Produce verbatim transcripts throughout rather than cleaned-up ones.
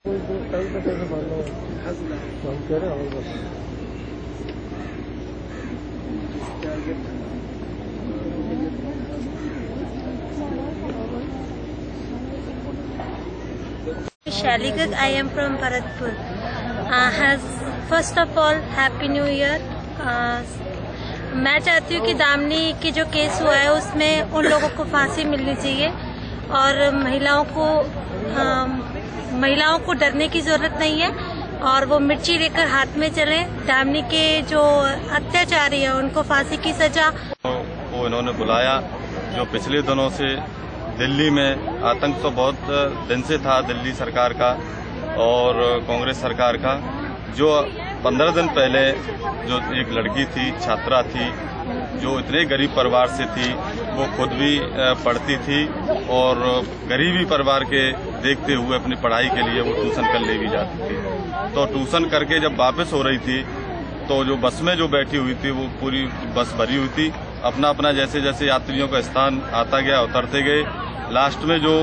Shally Garg, I am from Bharatpur. Uh, has first of all, Happy New Year. Uh, मैं चाहती हूँ कि दामिनी की जो केस हुआ है उसमें उन लोगों को फांसी मिलनी चाहिए और महिलाओं को आ, महिलाओं को डरने की जरूरत नहीं है और वो मिर्ची लेकर हाथ में चले। दामिनी के जो अत्याचारी है उनको फांसी की सजा। वो इन्होंने बुलाया जो पिछले दिनों से दिल्ली में आतंक तो बहुत दिन से था दिल्ली सरकार का और कांग्रेस सरकार का। जो पंद्रह दिन पहले जो एक लड़की थी, छात्रा थी, जो इतने गरीब परिवार से थी, वो खुद भी पढ़ती थी और गरीबी परिवार के देखते हुए अपनी पढ़ाई के लिए वो ट्यूशन कर ले भी जाती थी। तो ट्यूशन करके जब वापस हो रही थी तो जो बस में जो बैठी हुई थी वो पूरी बस भरी हुई थी। अपना अपना जैसे जैसे यात्रियों का स्थान आता गया उतरते गए। लास्ट में जो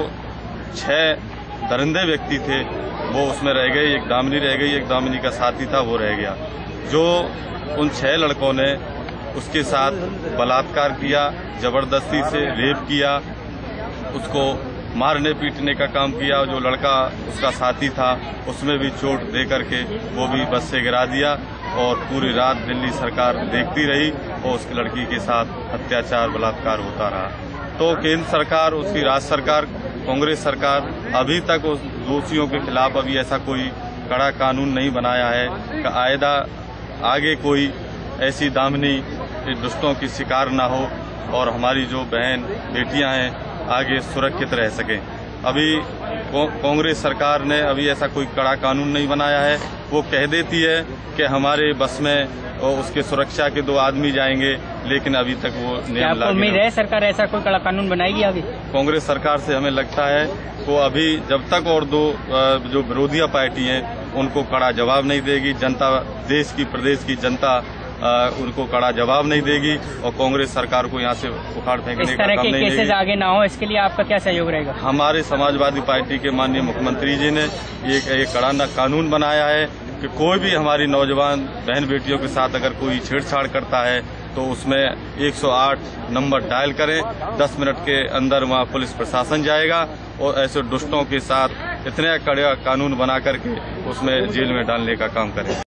छह दरिंदे व्यक्ति थे वो उसमें रह गए, एक दामिनी रह गई, एक दामिनी का साथी था वो रह गया। जो उन छह लड़कों ने उसके साथ बलात्कार किया, जबरदस्ती से रेप किया, उसको मारने पीटने का काम किया। जो लड़का उसका साथी था उसमें भी चोट दे करके वो भी बस से गिरा दिया और पूरी रात दिल्ली सरकार देखती रही और उस लड़की के साथ अत्याचार बलात्कार होता रहा। तो केंद्र सरकार, उसकी राज्य सरकार, कांग्रेस सरकार अभी तक उस दोषियों के खिलाफ अभी ऐसा कोई कड़ा कानून नहीं बनाया है कि आयदा आगे कोई ऐसी दामिनी दुष्टों की शिकार ना हो और हमारी जो बहन बेटियां हैं आगे सुरक्षित रह सकें। अभी कांग्रेस सरकार ने अभी ऐसा कोई कड़ा कानून नहीं बनाया है। वो कह देती है कि हमारे बस में और उसके सुरक्षा के दो आदमी जाएंगे, लेकिन अभी तक वो नियम लागू। उम्मीद है सरकार ऐसा कोई कड़ा कानून बनाएगी अभी? कांग्रेस सरकार से हमें लगता है वो अभी जब तक और दो जो विरोधी पार्टी हैं उनको कड़ा जवाब नहीं देगी, जनता, देश की, प्रदेश की जनता उनको कड़ा जवाब नहीं देगी और कांग्रेस सरकार को यहाँ से उखाड़ फेंकने का काम नहीं देगी। इस तरह के केसेस आगे ना हो, इसके लिए आपका क्या सहयोग रहेगा? हमारे समाजवादी पार्टी के माननीय मुख्यमंत्री जी ने एक, एक कड़ा कानून बनाया है कि कोई भी हमारी नौजवान बहन बेटियों के साथ अगर कोई छेड़छाड़ करता है तो उसमें एक सौ आठ नंबर डायल करें। दस मिनट के अंदर वहां पुलिस प्रशासन जाएगा और ऐसे दुष्टों के साथ इतने कड़े कानून बना करके उसमें जेल में डालने का काम करें।